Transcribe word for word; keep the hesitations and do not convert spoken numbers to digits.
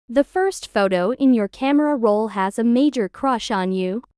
The first photo in your camera roll has a major crush on you.